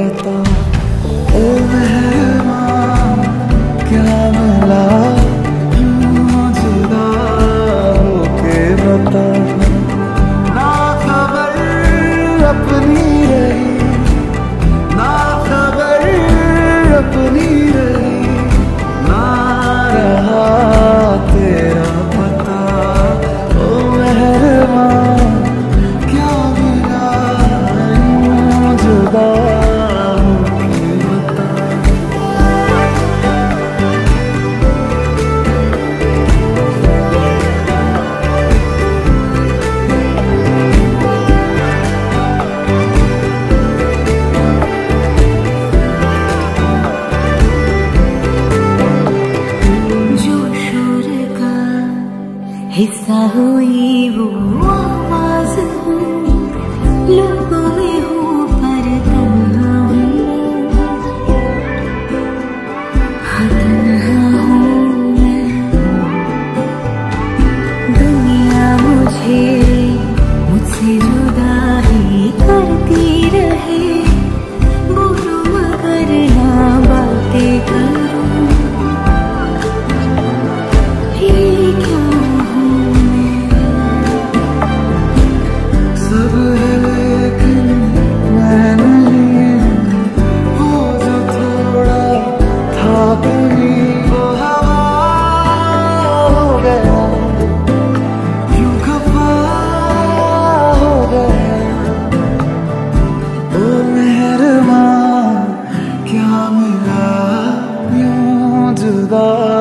बता ओ मेहरमा क्या मिला यूं जुदा होके बता। ना खबर अपनी रही ना खबर अपनी रही ना रहा तेरा पता ओ मेहरमा क्या मिला यूं जुदा होके बता। हिस्सा हुई वो आवाज हूँ लोगों में हूँ पर तन्हा हूँ। हाँ तन्हा हूँ मैं दुनिया मुझसे जुदा ही करती रहे बोलूं मगर ना बातें करूँ। ये क्या क्या मिला यूं जुदा